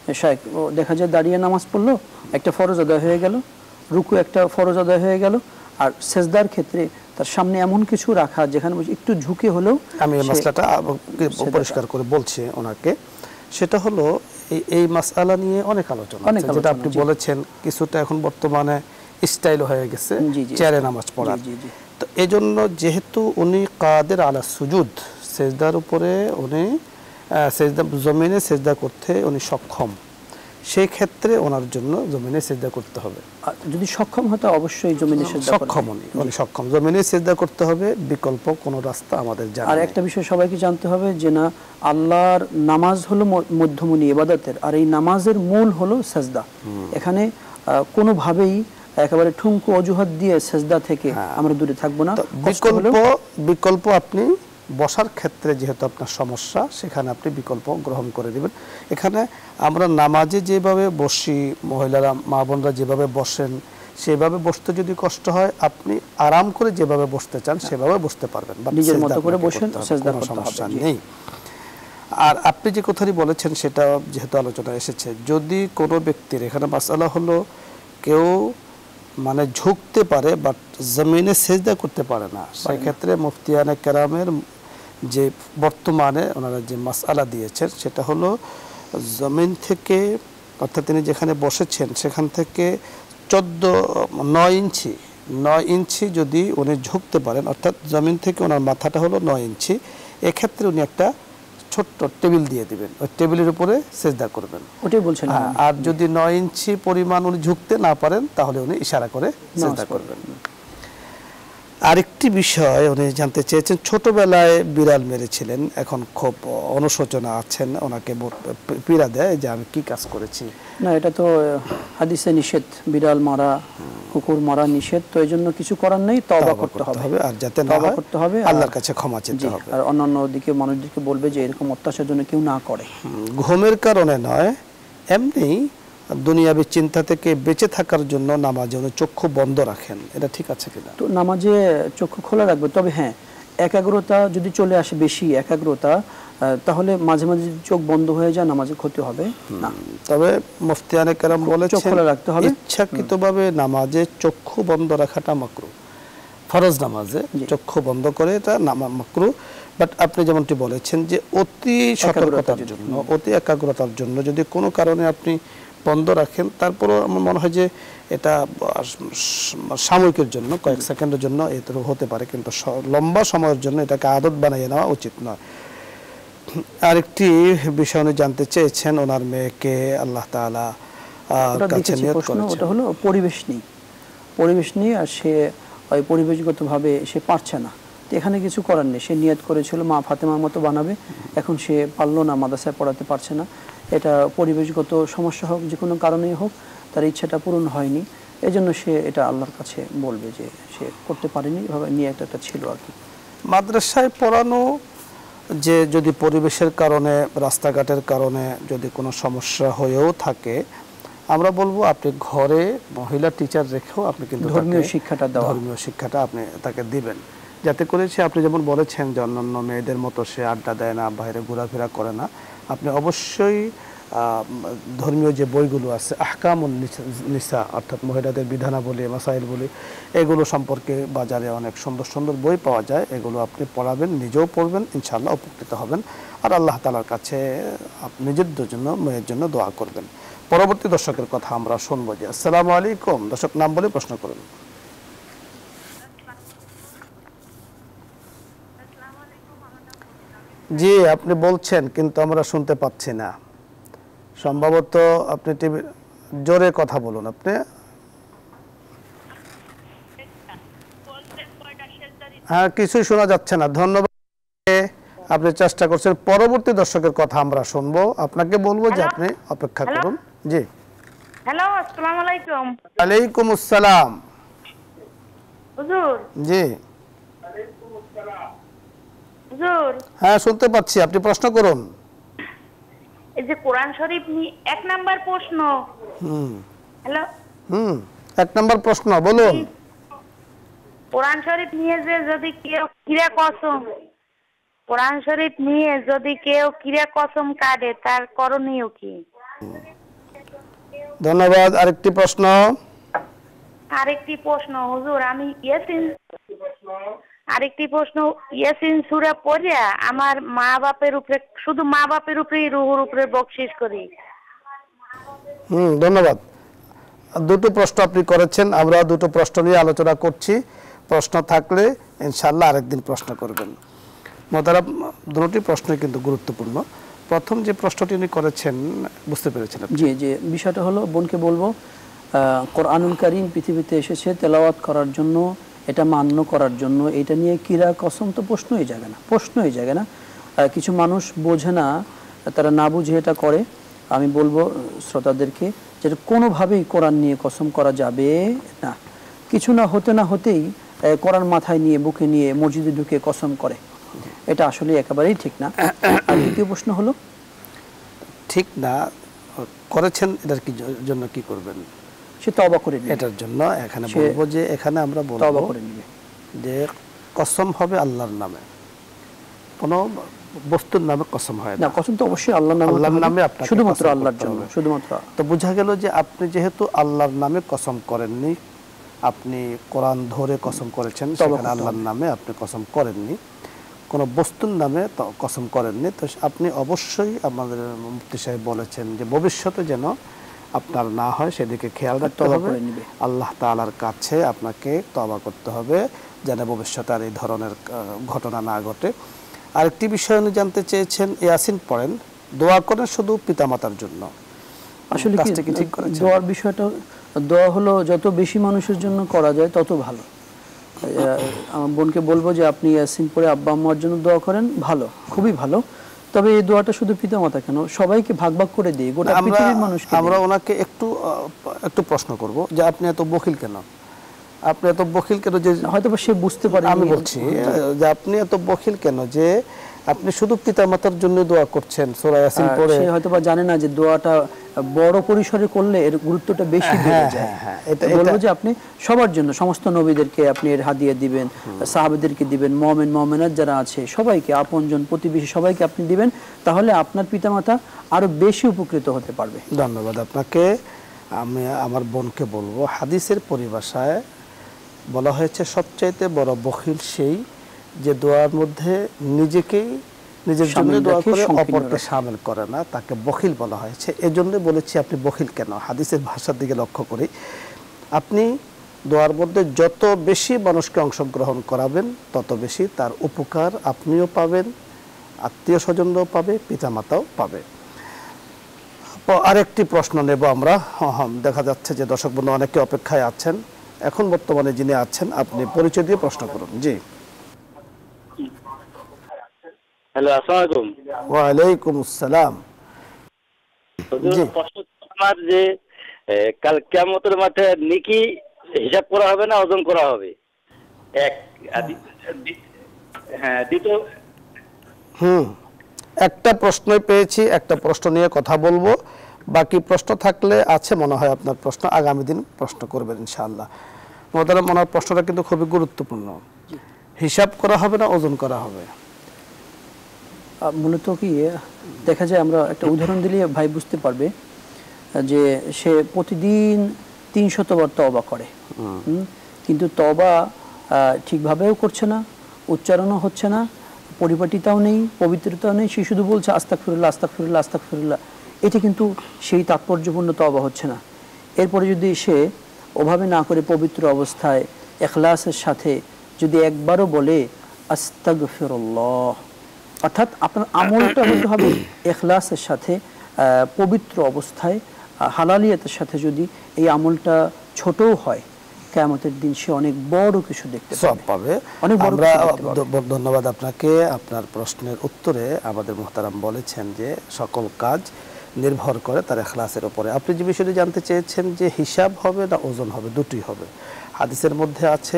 দেখা যায় দাঁড়িয়ে নামাজ পড়লো, একটা ফরজ আদায় হয়ে গেল, রুকু একটা ফরজ আদায় হয়ে গেল, আর সেজদার ক্ষেত্রে তার সামনে এমন কিছু রাখা যেখানে একটু ঝুঁকে হলেও, আমি এই মাসলাটা পরিষ্কার করে বলছি ওনাকে, সেটা হলো এই এই মাসআলা নিয়ে অনেক আলোচনা আছে, যেটা আপনি বলেছেন কিছুটা এখন বর্তমানে স্টাইল হয়ে গেছে চেয়ারে নামাজ পড়া। তো এই জন্য যেহেতু উনি কাদের আলা সুজুদ, সেজদার উপরে উনি সেজদা জমিনে সেজদা করতে উনি সক্ষম, সেই ক্ষেত্রে ওনার জন্য জমিনে সেজদা করতে হবে। যদি সক্ষম হতো অবশ্যই জমিনে সেজদা সক্ষম, উনি উনি সক্ষম, জমিনে সেজদা করতে হবে, বিকল্প কোনো রাস্তা আমাদের জানা নেই। আর একটা বিষয় সবাইকে জানতে হবে যে না, আল্লাহর নামাজ হলো মধ্যমণি ইবাদতের, আর এই নামাজের মূল হলো সেজদা। এখানে কোনোভাবেই একেবারে ঠুনকো অজুহাত দিয়ে সেজদা থেকে আমরা দূরে থাকবো না। বিকল্প বিকল্প আপনি বসার ক্ষেত্রে যেহেতু আপনার সমস্যা, সেখানে আপনি বিকল্প গ্রহণ করে দেবেন। এখানে আমরা নামাজে যেভাবে বসি, মহিলারা মা বোনরা যেভাবে বসেন সেভাবে বসতে যদি কষ্ট হয়, আপনি আরাম করে যেভাবে বসতে চান সেভাবে বসতে পারবেন, নিজের মতো করে বসেন, সেজদা করতে সমস্যা নেই। আর আপনি যে কথাটি বলেছেন সেটা যেহেতু আলোচনা এসেছে, যদি কোনো ব্যক্তির, এখানে মাসআলা হলো কেউ মানে ঝুঁকতে পারে বাট জমিনে সেজদা করতে পারে না, সেই ক্ষেত্রে মুফতিয়ানে কেরামের যে বর্তমানে ওনারা যে মাসআলা দিয়েছেন সেটা হলো জমিন থেকে, অর্থাৎ তিনি যেখানে বসেছেন সেখান থেকে চোদ্দ নয় ইঞ্চি নয় ইঞ্চি যদি উনি ঝুঁকতে পারেন, অর্থাৎ জমিন থেকে ওনার মাথাটা হলো নয় ইঞ্চি, এক্ষেত্রে উনি একটা ছোট্ট টেবিল দিয়ে দিবেন, ওই টেবিলের উপরে সেজদা করবেন, ওটাই বলছেন। আর যদি নয় ইঞ্চি পরিমাণ উনি ঝুঁকতে না পারেন তাহলে উনি ইশারা করে সেজদা করবেন। আরেকটি বিষয় উনি জানতে চেয়েছেন, ছোটবেলায় বিড়াল মেরেছিলেন, এখন খুব অনুশোচনা আছেন, ওনাকে পীড়া দেয় যে আমি কি কাজ করেছি। না, এটা তো হাদিসে নিষেধ, বিড়াল মারা, কুকুর মারা নিষেধ, তো এই জন্য কিছু করার নেই, তওবা করতে হবে, আর যাতে না হয় করতে হবে, আল্লাহর কাছে ক্ষমা চেতে হবে। আর অন্যান্য দিকে মানুষদেরকে বলবে যে এরকম অত্যাচার জন্য কেউ না করে। ঘুমের কারণে নয়, এমনি দুনিয়াবী চিন্তা থেকে বেঁচে থাকার জন্য নামাজে উনি চক্ষু বন্ধ রাখেন, এটা ঠিক আছে কিনা? তো নামাজে চক্ষু খোলা রাখবে, তবে হ্যাঁ একাগ্রতা যদি চলে আসে, বেশি একাগ্রতা, তাহলে মাঝে মাঝে চোখ বন্ধ হয়ে যায়, নামাজে ক্ষতি হবে না। তবে মুফতিয়ানে কেরাম বলেছেন চোখ খোলা রাখতে হবে, ইচ্ছাকৃতভাবে নামাজে চক্ষু বন্ধ রাখাটা মাকরুহ, ফরজ নামাজে চক্ষু বন্ধ করে এটা মাকরুহ। বাট আপনি যেমনটি বলেছেন যে অতি সতর্কতার জন্য, অতি একাগ্রতার জন্য যদি কোনো কারণে আপনি বন্ধ রাখেন, তারপরও আমার মনে হয় যে এটা সাময়িকের জন্য, কয়েক সেকেন্ডের জন্য এত হতে পারে, কিন্তু লম্বা সময়ের জন্য এটাকে আদত বানিয়ে নেওয়া উচিত নয়। আরেকটি বিষয় উনি জানতে চেয়েছেন, ওনার মেয়েকে আল্লাহ তাআলা কাছে নিয়ত করেছেন, ওটা হলো পরিবেশ নেই, পরিবেশ নেই, আর সে ওই পরিবেশগতভাবে সে পারছে না, তো এখানে কিছু করার নেই। সে নিয়ত করেছিল মা ফাতেমার মতো বানাবে, এখন সে পারলো না, মাদ্রাসায় পড়াতে পারছে না, এটা পরিবেশগত সমস্যা হোক, যে কোনো কারণেই হোক, তার ইচ্ছাটা পূরণ হয়নি, এজন্য সে এটা আল্লাহর কাছে বলবে যে সে করতে পারেনি, এভাবে নিয়ে একটা ছিল আর কি। মাদ্রাসায় পড়ানো যে যদি পরিবেশের কারণে, রাস্তাঘাটের কারণে যদি কোনো সমস্যা হয়েও থাকে, আমরা বলবো আপনি ঘরে মহিলা টিচার রেখেও আপনি কিন্তু ধর্মীয় শিক্ষাটা দেওয়া, ধর্মীয় শিক্ষাটা আপনি তাকে দিবেন, যাতে করে সে, আপনি যেমন বলেছেন যে অন্যান্য মেয়েদের মতো সে আড্ডা দেয় না, বাইরে ঘোরাফেরা করে না। আপনি অবশ্যই ধর্মীয় যে বইগুলো আছে আহকামুন নিসা, অর্থাৎ মহিলাদের বিধানাবলী, মাসাইল বলি, এগুলো সম্পর্কে বাজারে অনেক সুন্দর সুন্দর বই পাওয়া যায়, এগুলো আপনি পড়াবেন, নিজেও পড়বেন, ইনশাআল্লাহ উপকৃত হবেন। আর আল্লাহ তাআলার কাছে নিজের জন্য, মেয়ের জন্য দোয়া করবেন। পরবর্তী দর্শকের কথা আমরা শুনবো। যে আসসালামু আলাইকুম, দর্শক নাম বলে প্রশ্ন করুন। জি, আপনি বলছেন কিন্তু আমরা শুনতে পাচ্ছি না, সম্ভবত আপনি টিভি, জোরে কথা বলুন আপনি। হ্যাঁ, কিছুই শোনা যাচ্ছে না, ধন্যবাদ। আপনি চেষ্টা করছেন, পরবর্তী দর্শকের কথা আমরা শুনবো। আপনাকে বলবো যে আপনি অপেক্ষা করুন। জি, হ্যালো, আসসালামু আলাইকুম। ওয়ালাইকুম আসসালাম। হুজুর। জি, হুজুর। হ্যাঁ, শুনতে পাচ্ছি, আপনি প্রশ্ন করুন। এই যে কোরআন শরীফ নিয়ে এক নাম্বার প্রশ্ন। হুম। হ্যালো। হুম, এক নাম্বার প্রশ্ন বলুন। কোরআন শরীফ নিয়ে যে যদি কেউ কিরা কসম, কোরআন শরীফ নিয়ে যদি কেউ কিরা কসম কাটে, তার করণীয় কি? ধন্যবাদ। আরেকটি প্রশ্ন। আরেকটি প্রশ্ন হুজুর, আমি ইয়াসিন আরেকটি প্রশ্ন ইয়াসিন সূরা পড়ে আমার মা বাপের উপরে, শুধু মা বাপের উপরেই রুহুর উপরে বকশিশ করি। হুম, ধন্যবাদ। দুটো প্রশ্ন আপনি করেছেন, আমরা দুটো প্রশ্ন নিয়ে আলোচনা করছি। প্রশ্ন থাকলে ইনশাআল্লাহ আরেকদিন প্রশ্ন করবেন। মোতারাম, দুটি প্রশ্নই কিন্তু গুরুত্বপূর্ণ। প্রথম যে প্রশ্নটি উনি করেছেন, বুঝতে পেরেছেন? জি, যে বিষয়টা হলো, বোনকে বলবো কোরআনুল কারীম পৃথিবীতে এসেছে তেলাওয়াত করার জন্য, এটা মান্য করার জন্য। এটা নিয়ে কিরা কসম তো প্রশ্নই জাগে না, প্রশ্নই জাগে না। কিছু মানুষ বোঝে না, তারা না বুঝে এটা করে। আমি বলবো শ্রোতাদেরকে যে কোনোভাবেই কোরআন নিয়ে কসম করা যাবে না। কিছু না হতে না হতেই কোরআন মাথায় নিয়ে, বুকে নিয়ে মসজিদে ঢুকে কসম করে, এটা আসলে একেবারেই ঠিক না। আর দ্বিতীয় প্রশ্ন হলো, ঠিক না করেছেন, এটার কি জন্য কি করবেন? সে তওবা করে নেবে। এটার জন্য এখানে বলবো যে, এখানে আমরা বলবো তওবা করে নেবে যে কসম হবে আল্লাহর নামে, কোনো বস্তুর নামে কসম হয় না। কসম তো অবশ্যই আল্লাহর নামে, আল্লাহর নামে, আপনাকে শুধুমাত্র আল্লাহর জন্য, শুধুমাত্র। তো বোঝা গেল যে আপনি যেহেতু আল্লাহর নামে কসম করেননি, আপনি কোরআন ধরে কসম করেছেন, সেখানে আল্লাহর নামে আপনি কসম করেননি, কোনো বস্তুর নামে কসম করেননি। তো আপনি অবশ্যই, আমাদের মুফতি সাহেব বলেছেন যে ভবিষ্যতে যেন আপনার না হয় সেদিকে খেয়াল রাখতে হবে। আল্লাহ তাআলার কাছে আপনাকে তওবা করতে হবে যেন ভবিষ্যতে আর এই ধরনের ঘটনা না ঘটে। আরেকটি বিষয় উনি জানতে চেয়েছেন, ইয়াসিন পড়েন, দোয়া করেন শুধু পিতামাতার জন্য। আসলে কি ঠিক করেছেন? দোয়ার বিষয়টা, দোয়া হলো যত বেশি মানুষের জন্য করা যায় তত ভালো। আমার বোনকে বলবো যে আপনি ইয়াসিন পড়ে আব্বা আম্মার জন্য দোয়া করেন, ভালো, খুবই ভালো। তবে এই দোয়াটা শুধু পিতামাতা কেন, সবাইকে ভাগ ভাগ করে দিই, গোটা পৃথিবীর মানুষকে। আমরা ওনাকে একটু একটু প্রশ্ন করব যে আপনি এত বখিল কেন? আপনি এত বখিল কেন? যে হয়তো সে বুঝতে পারে। আমি বলছি যে আপনি এত বখিল কেন যে আপনি শুধু পিতামাতার জন্য দোয়া করছেন সূরা ইয়াসিন পড়ে? সে হয়তো বা জানে না যে দোয়াটা বড় পরিসরে করলে এর গুরুত্বটা বেশি বেড়ে যায়। এটা বলবো যে আপনি সবার জন্য, সমস্ত নবীদেরকে আপনি এর হাদিয়া দিবেন, সাহাবাদেরকে দিবেন, মুমিন মুমিনাত যারা আছে সবাইকে, আপনজন প্রতিবেশী সবাইকে আপনি দিবেন, তাহলে আপনার পিতামাতা আরো বেশি উপকৃত হতে পারবে। ধন্যবাদ আপনাকে। আমি আমার বোনকে বলবো, হাদিসের পরিভাষায় বলা হয়েছে সবচাইতে বড় বখিল সেই যে দোয়ার মধ্যে নিজেকেই, নিজের জন্য দোয়া করে অপরকে শামিল করে না, তাকে বখিল বলা হয়েছে। এজন্য বলেছি আপনি বখিল কেন, হাদিসের ভাষার দিকে লক্ষ্য করি। আপনি দোয়ার মধ্যে যত বেশি মানুষকে অংশগ্রহণ করাবেন তত বেশি তার উপকার আপনিও পাবেন, আত্মীয় স্বজনরাও পাবে, পিতামাতাও পাবে। আরেকটি প্রশ্ন নেব আমরা। দেখা যাচ্ছে যে দর্শক বন্ধু অনেকে অপেক্ষায় আছেন। এখন বর্তমানে যিনি আছেন আপনি পরিচয় দিয়ে প্রশ্ন করুন। জি, হ্যালো, আসসালামু আলাইকুম। ওয়া আলাইকুম আসসালাম। জি, প্রশ্ন আমার যে কাল কিয়ামতের মাঠে নেকি হিসাব করা হবে না ওজন করা হবে? এক। হ্যাঁ, দ্বিতীয়। হুম, একটা প্রশ্নই পেয়েছি, একটা প্রশ্ন নিয়ে কথা বলবো। বাকি প্রশ্ন থাকলে আছে মনে হয় আপনার প্রশ্ন আগামী দিন প্রশ্ন করবেন ইনশাআল্লাহ। মোহতারাম, ওনার প্রশ্নটা কিন্তু খুবই গুরুত্বপূর্ণ। হিসাব করা হবে না ওজন করা হবে? মূলত কি দেখা যায়, আমরা একটা উদাহরণ দিলে ভাই বুঝতে পারবে, যে সে প্রতিদিন তিন শতবার তওবা করে, কিন্তু তওবা ঠিকভাবেও করছে না, উচ্চারণও হচ্ছে না, পরিপাটিতাও নেই, পবিত্রতাও নেই, সে শুধু বলছে আস্তাগফিরুল্লাহ আস্তাগফিরুল্লাহ আস্তাগফিরুল্লাহ। এটা কিন্তু সেই তাৎপর্যপূর্ণ তওবা হচ্ছে না। এরপরে যদি সে ওভাবে না করে পবিত্র অবস্থায় ইখলাসের সাথে যদি একবারও বলে আস্তাগফিরুল্লাহ, অর্থাৎ আপনার আমলটা হতে হবে ইখলাসের সাথে, পবিত্র অবস্থায়, হালালিয়াতের সাথে। যদি এই আমলটা ছোটও হয়, কিয়ামতের দিন সে অনেক বড় কিছু দেখতে পাবে। আমরা ধন্যবাদ আপনাকে। আপনার প্রশ্নের উত্তরে আমাদের মুহতারাম বলেছেন যে সকল কাজ নির্ভর করে তার ইখলাসের উপরে। আপনি যে বিষয়টি জানতে চেয়েছেন যে হিসাব হবে না ওজন হবে, দুটোই হবে। হাদিসের মধ্যে আছে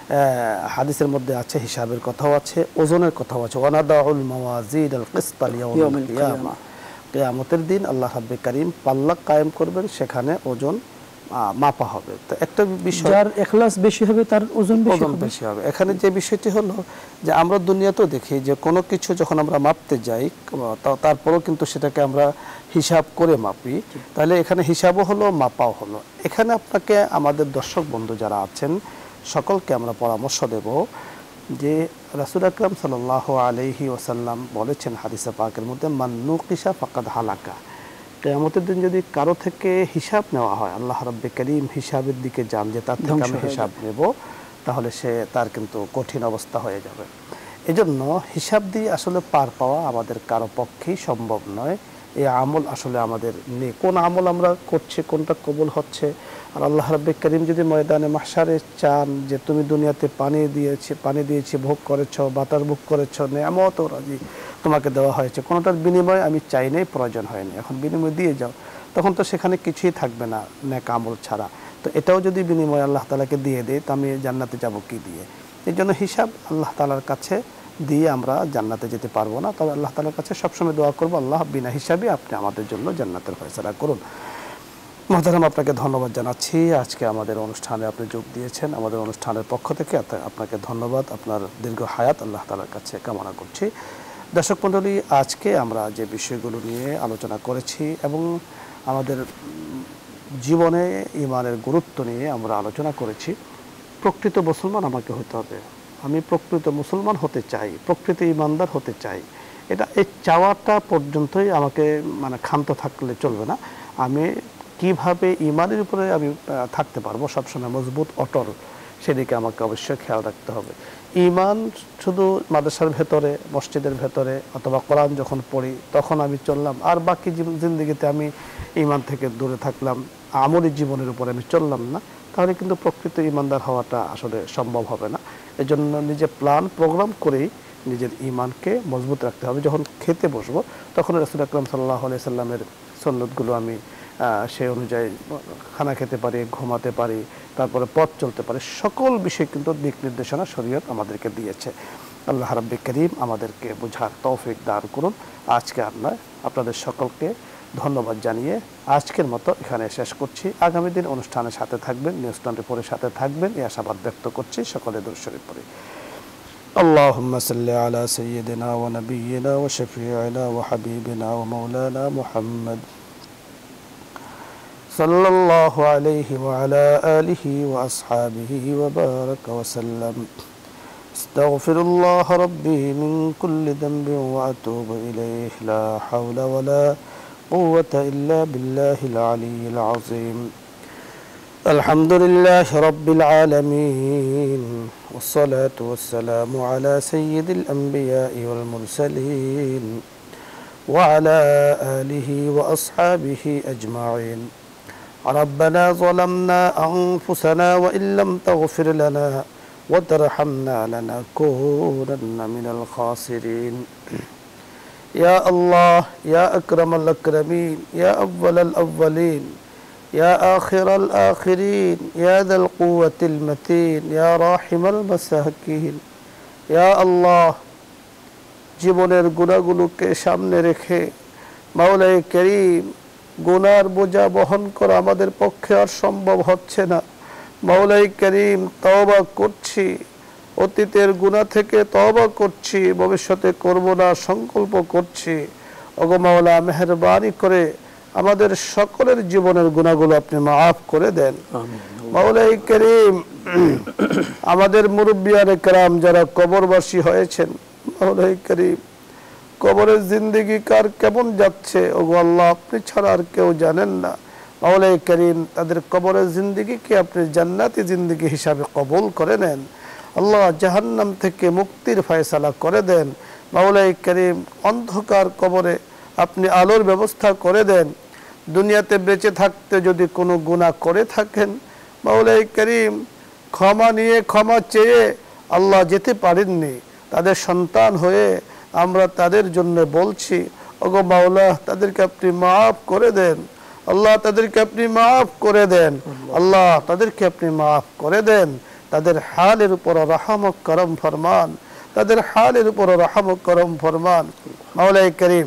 হাদিসের মধ্যে আছে হিসাবের কথাও আছে, ওজনের কথাও আছে। ওয়ানাদাউল মাওয়াজিনাল কিসতা লিয়াউমিল কিয়ামা, কিয়ামতের দিন আল্লাহ রাব্বুল কারীম পাল্লা কায়েম করবেন, সেখানে ওজন মাপা হবে। তো একটা বিষয়, যার ইখলাস বেশি হবে তার ওজন বেশি হবে। এখানে যে বিষয়টি হলো যে আমরা দুনিয়াতেও দেখি যে কোনো কিছু যখন আমরা মাপতে যাই, তারপরেও কিন্তু সেটাকে আমরা হিসাব করে মাপি। তাহলে এখানে হিসাবও হলো, মাপাও হলো। এখানে আপনাকে আমাদের দর্শক বন্ধু যারা আছেন সকলকে আমরা পরামর্শ দেব যে রাসূল আকরাম সাল্লাল্লাহু আলাইহি ওয়াসাল্লাম বলেছেন হাদিসে পাকের মধ্যে, মান নুকিশা ফাকাদ হালাকা। কিয়ামতের দিন যদি কারো থেকে হিসাব নেওয়া হয়, আল্লাহ রাব্বুল কারীম হিসাবের দিকে যান যে তার থেকে আমি হিসাব নেব, তাহলে সে তার কিন্তু কঠিন অবস্থা হয়ে যাবে। এজন্য হিসাব দিয়ে আসলে পার পাওয়া আমাদের কারো পক্ষেই সম্ভব নয়। এই আমল আসলে আমাদের নেই, কোন আমল আমরা করছি, কোনটা কবুল হচ্ছে। আর আল্লাহ রাব্বুল কারীম যদি ময়দানে মাহশারে চান যে তুমি দুনিয়াতে পানি দিয়েছি পানি দিয়েছি ভোগ করেছ, বাতাস ভোগ করেছ, নেয়ামত ও রাজি তোমাকে দেওয়া হয়েছে, কোনোটার বিনিময়ে আমি চাই নাই, প্রয়োজন হয়নি, এখন বিনিময় দিয়ে যাও, তখন তো সেখানে কিছুই থাকবে না নেক আমল ছাড়া। তো এটাও যদি বিনিময় আল্লাহ তাআলাকে দিয়ে দেয়, তো আমি জান্নাতে যাব কি দিয়ে? এই জন্য হিসাব আল্লাহ তাআলার কাছে দিয়ে আমরা জান্নাতে যেতে পারবো না। তবে আল্লাহ তাআলার কাছে সবসময় দোয়া করবো, আল্লাহ বিনা হিসাবে আপনি আমাদের জন্য জান্নাতের ফয়সালা করুন। মুহতারাম, আপনাকে ধন্যবাদ জানাচ্ছি। আজকে আমাদের অনুষ্ঠানে আপনি যোগ দিয়েছেন, আমাদের অনুষ্ঠানের পক্ষ থেকে আপনাকে ধন্যবাদ। আপনার দীর্ঘ হায়াত আল্লাহ তাআলার কাছে কামনা করছি। দর্শক মণ্ডলী, আজকে আমরা যে বিষয়গুলো নিয়ে আলোচনা করেছি এবং আমাদের জীবনে ইমানের গুরুত্ব নিয়ে আমরা আলোচনা করেছি। প্রকৃত মুসলমান আমাকে হতে হবে, আমি প্রকৃত মুসলমান হতে চাই, প্রকৃত ইমানদার হতে চাই। এটা এই চাওয়াটা পর্যন্তই আমাকে মানে ক্ষান্ত থাকলে চলবে না। আমি কিভাবে ইমানের উপরে আমি থাকতে পারবো সবসময় মজবুত অটল, সেদিকে আমাকে অবশ্যই খেয়াল রাখতে হবে। ইমান শুধু মাদ্রাসার ভেতরে, মসজিদের ভেতরে অথবা কোরআন যখন পড়ি তখন আমি চললাম, আর বাকি জিন্দেগিতে আমি ইমান থেকে দূরে থাকলাম, আমলি জীবনের উপরে আমি চললাম না, তাহলে কিন্তু প্রকৃত ইমানদার হওয়াটা আসলে সম্ভব হবে না। এজন্য নিজে প্ল্যান প্রোগ্রাম করেই নিজের ইমানকে মজবুত রাখতে হবে। যখন খেতে বসবো তখন রাসূল আকরাম সাল্লাল্লাহু আলাইহি সাল্লামের সুন্নতগুলো আমি সেই অনুযায়ী খানা খেতে পারি, ঘুমাতে পারি, তারপরে পথ চলতে পারি। সকল বিষয় কিন্তু দিক নির্দেশনা শরীয়ত আমাদেরকে দিয়েছে। আল্লাহ রাব্বুল কারীম আমাদেরকে বোঝার তৌফিক দান করুন। আজকে আমরা আপনাদের সকলকে ধন্যবাদ জানিয়ে আজকের মতো এখানে শেষ করছি। আগামী দিন অনুষ্ঠানের সাথে থাকবেন, নিউজ টোয়েন্টি ফোর এর সাথে থাকবেন, এই আশাবাদ ব্যক্ত করছি। সকলে দরুদ শরীফ পড়ি। اللهم صل على سيدنا ونبينا وشفيعنا وحبيبنا ومولانا محمد صلى الله عليه وعلى آله وأصحابه وبارك وسلم. استغفر الله ربي من كل ذنب وأتوب إليه، لا حول ولا قوة إلا بالله العلي العظيم. الحمد لله رب العالمين، والصلاة والسلام على سيد الأنبياء والمرسلين وعلى آله وأصحابه أجمعين. ربنا ظلمنا أنفسنا وإن لم تغفر لنا وترحمنا لنكونن من الخاسرين. يا الله يا أكرم الأكرمين، يا أول الأولين، يا آخر الآخرين، يا ذا القوة المتين، يا راحم المساكين. يا الله জীবনের গুনাহগুলোকে সামনে রেখে মাওলাই করিম গুনার বোঝা বহন করা আমাদের পক্ষে আর সম্ভব হচ্ছে না। মাওলাই করিম, তওবা করছি, অতীতের গুনাহ থেকে তওবা করছি, ভবিষ্যতে করব না সংকল্প করছি। ওগো মাওলা, মেহেরবানি করে আমাদের সকলের জীবনের গুনাহগুলো আপনি মাফ করে দেন। মাওলাই করিম, আমাদের মুরব্বিয়ানে কেরাম যারা কবরবাসী হয়েছেন, মাওলাই করিম, কবরের জিন্দেগি কার কেমন যাচ্ছে ওগো আল্লাহ আপনি ছাড়া আর কেউ জানেন না। মাওলাই করিম, তাদের কবরের জিন্দেগিকে আপনি জান্নাতি জিন্দেগি হিসাবে কবুল করে নেন। আল্লাহ জাহান্নাম থেকে মুক্তির ফয়সালা করে দেন। মাওলাই করিম, অন্ধকার কবরে আপনি আলোর ব্যবস্থা করে দেন। দুনিয়াতে বেঁচে থাকতে যদি কোনো গুনাহ করে থাকেন, মাওলাই করিম, ক্ষমা নিয়ে ক্ষমা চেয়ে আল্লাহ যেতে পারেননি, তাদের সন্তান হয়ে আমরা তাদের জন্য বলছি, ওগো মাওলা তাদেরকে আপনি মাফ করে দেন। আল্লাহ তাদেরকে আপনি মাফ করে দেন। আল্লাহ তাদেরকে আপনি মাফ করে দেন। তাদের হালের উপর রহম ও করম ফরমান, তাদের হালের উপর রহম ও করম ফরমান। মাওলাই করিম,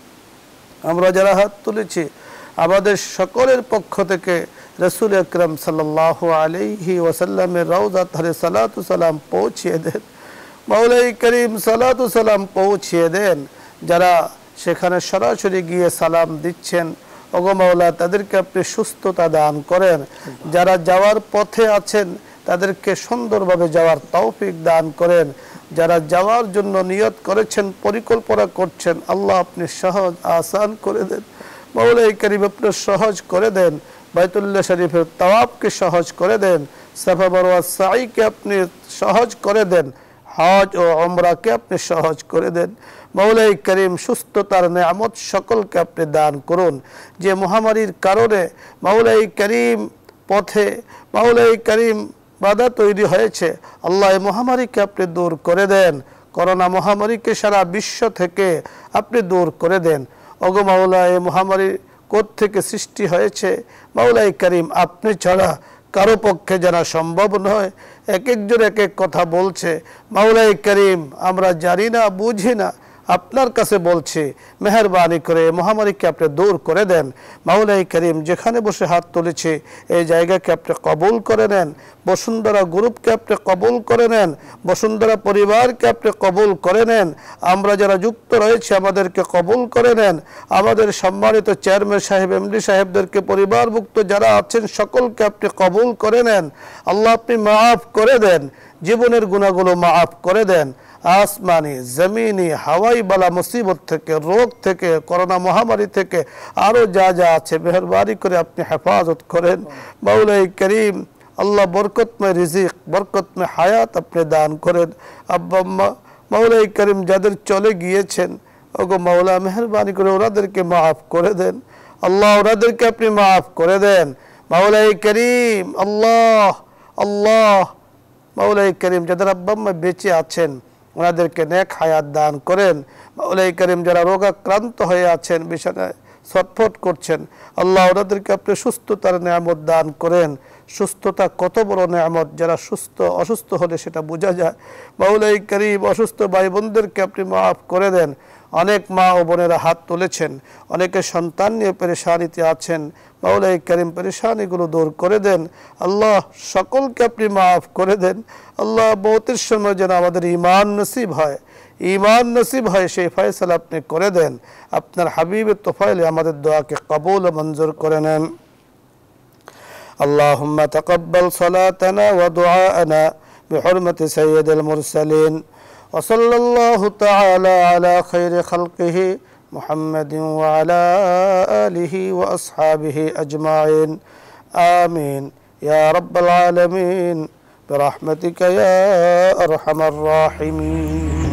আমরা যারা হাত তুলেছি আমাদের সকলের পক্ষ থেকে রাসূল আকরাম সাল্লাল্লাহু আলাইহি ওয়াসাল্লামের রওজা ধারে সালাতু সালাম পৌঁছিয়ে দেন। মাওলাই করিম, সালাতু সালাম পৌঁছিয়ে দেন। যারা সেখানে সরাসরি গিয়ে সালাম দিচ্ছেন, ওগো মাওলা তাদেরকে আপনি সুস্থতা দান করেন। যারা যাওয়ার পথে আছেন তাদেরকে সুন্দরভাবে যাওয়ার তৌফিক দান করেন। যারা যাওয়ার জন্য নিয়ত করেছেন, পরিকল্পনা করছেন, আল্লাহ আপনি সহজ আসান করে দেন। মাওলাই করিম, আপনি সহজ করে দেন। বাইতুল্লাহ শরীফের তাওয়াফকে সহজ করে দেন। সাফা মারওয়া সাইকে আপনি সহজ করে দেন। হজ ও উমরাকে আপনি সহজ করে দেন। মাওলাই করিম, সুস্থতার নেয়ামত সকলকে আপনি দান করুন। যে মহামারীর কারণে মাওলাই করিম পথে মাওলাই করিম বাধা তৈরি হয়েছে, আল্লাহ এই মহামারীকে আপনি দূর করে দেন। করোনা মহামারীকে সারা বিশ্ব থেকে আপনি দূর করে দেন। ওগো মাওলা, এই মহামারী কোত্থেকে সৃষ্টি হয়েছে মাওলাই করিম আপনি ছাড়া কারো পক্ষে জানা সম্ভব নয়। এক একজন এক এক কথা বলছে। মাওলাই করিম, আমরা জানি না, বুঝি না, আপনার কাছে বলছি, মেহেরবানি করে মহামারীকে আপনি দূর করে দেন। মাওলাই করিম, যেখানে বসে হাত তুলেছে এই জায়গাকে আপনি কবুল করে নেন। বসুন্ধরা গ্রুপকে আপনি কবুল করে নেন। বসুন্ধরা পরিবারকে আপনি কবুল করে নেন। আমরা যারা যুক্ত রয়েছে আমাদেরকে কবুল করে নেন। আমাদের সম্মানিত চেয়ারম্যান সাহেব, এমডি সাহেবদেরকে, পরিবারভুক্ত যারা আছেন সকলকে আপনি কবুল করে নেন। আল্লাহ আপনি মাফ করে দেন। জীবনের গুনাহগুলো মাফ করে দেন। আসমানি, জমিনি, হাওয়াই বালা মুসিবত থেকে, রোগ থেকে, করোনা মহামারী থেকে আরো যা যা আছে মেহেরবানি করে আপনি হেফাজত করেন। মাওলাই করিম, আল্লাহ বরকতময় রিজিক, বরকতময় হায়াত আপনি দান করেন। আব্বা আম্মা মাওলাই করিম যাদের চলে গিয়েছেন, ওগো মাওলা মেহেরবানি করে ওনাদেরকে মাফ করে দেন। আল্লাহ ওনাদেরকে আপনি মাফ করে দেন। মাওলাই করিম, আল্লাহ আল্লাহ মাওলাই করিম, যাদের আব্বা আম্মা বেঁচে আছেন ওনাদেরকে নেক হায়াত দান করেন। মাওলাই করিম, যারা রোগাক্রান্ত হয়ে আছেন, বিছানায় ছটফট করছেন, আল্লাহ ওনাদেরকে আপনি সুস্থতার নেয়ামত দান করেন। সুস্থতা কত বড় নেয়ামত, যারা সুস্থ, অসুস্থ হলে সেটা বোঝা যায়। মাওলাই করিম, অসুস্থ ভাই বোনদেরকে আপনি মাফ করে দেন। অনেক মা ও বোনেরা হাত তুলেছেন, অনেকে সন্তান নিয়ে পেরেশানিতে আছেন। মাওলাই করিম, পেরেশানিগুলো দূর করে দেন। আল্লাহ সকলকে আপনি মাফ করে দেন। আল্লাহ মওতের সময় যেন আমাদের ঈমান নসিব হয়, ঈমান নসিব হয় সেই ফয়সালা আপনি করে দেন। আপনার হাবিবের তোফাইলে আমাদের দোয়াকে কবুল ও মঞ্জুর করে নেন। আল্লাহুম্মা তাকাব্বাল সালাতানা ওয়া দুআআনা বিহুরমাতি সাইয়্যিদিল মুরসালিন ওয়া সাল্লাল্লাহু তাআলা আলা খায়রি খালকিহি মুহাম্মাদিন ওয়া আলা আলিহি ওয়া আসহাবিহি আজমাইন। আমিন ইয়া রাব্বাল আলামিন برحمتك يا أرحم الراحمين।